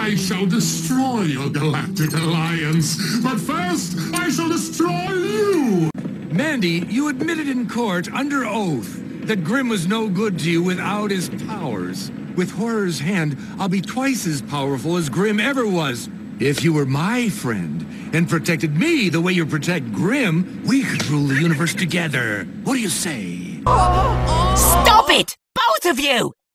I shall destroy your galactic alliance. But first, I shall destroy you! Mandy, you admitted in court, under oath, that Grimm was no good to you without his powers. With Horror's hand, I'll be twice as powerful as Grimm ever was. If you were my friend, and protected me the way you protect Grimm, we could rule the universe together. What do you say? Stop it! Both of you!